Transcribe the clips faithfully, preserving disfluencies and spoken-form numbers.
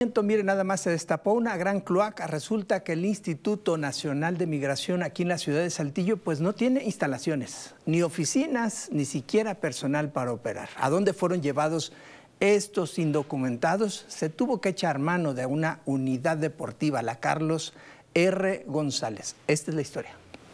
Mire, nada más se destapó una gran cloaca. Resulta que el Instituto Nacional de Migración aquí en la ciudad de Saltillo pues no tiene instalaciones, ni oficinas, ni siquiera personal para operar. ¿A dónde fueron llevados estos indocumentados? Se tuvo que echar mano de una unidad deportiva, la Carlos R. González. Esta es la historia.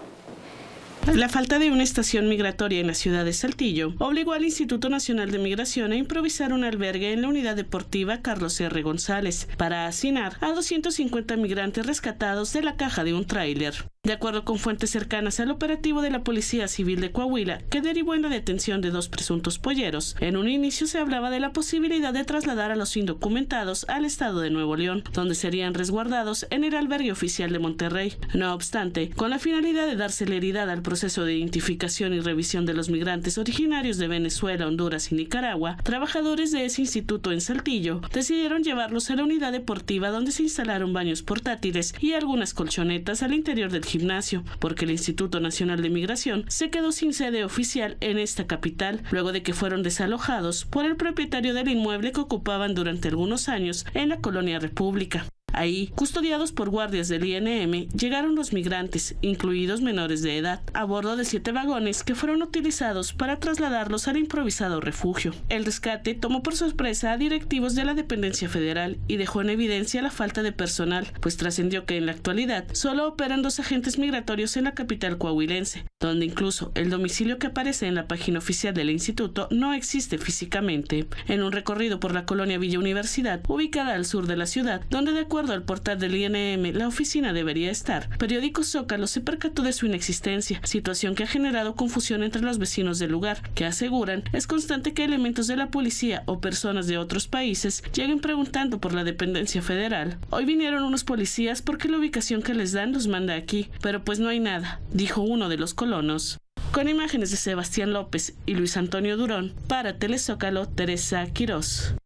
La falta de una estación migratoria en la ciudad de Saltillo obligó al Instituto Nacional de Migración a improvisar un albergue en la unidad deportiva Carlos R. González para hacinar a doscientos cincuenta migrantes rescatados de la caja de un tráiler. De acuerdo con fuentes cercanas al operativo de la Policía Civil de Coahuila, que derivó en la detención de dos presuntos polleros, en un inicio se hablaba de la posibilidad de trasladar a los indocumentados al estado de Nuevo León, donde serían resguardados en el albergue oficial de Monterrey. No obstante, con la finalidad de dar celeridad al proceso de identificación y revisión de los migrantes originarios de Venezuela, Honduras y Nicaragua, trabajadores de ese instituto en Saltillo decidieron llevarlos a la unidad deportiva donde se instalaron baños portátiles y algunas colchonetas al interior del gimnasio, porque el Instituto Nacional de Migración se quedó sin sede oficial en esta capital, luego de que fueron desalojados por el propietario del inmueble que ocupaban durante algunos años en la colonia República. Ahí, custodiados por guardias del I N M, llegaron los migrantes, incluidos menores de edad, a bordo de siete vagones que fueron utilizados para trasladarlos al improvisado refugio. El rescate tomó por sorpresa a directivos de la dependencia federal y dejó en evidencia la falta de personal, pues trascendió que en la actualidad solo operan dos agentes migratorios en la capital coahuilense, donde incluso el domicilio que aparece en la página oficial del instituto no existe físicamente. En un recorrido por la colonia Villa Universidad, ubicada al sur de la ciudad, donde de acuerdo al portal del I N M la oficina debería estar, Periódico Zócalo se percató de su inexistencia, situación que ha generado confusión entre los vecinos del lugar, que aseguran es constante que elementos de la policía o personas de otros países lleguen preguntando por la dependencia federal. Hoy vinieron unos policías porque la ubicación que les dan los manda aquí, pero pues no hay nada, dijo uno de los colonos. Con imágenes de Sebastián López y Luis Antonio Durón, para Telezócalo, Teresa Quirós.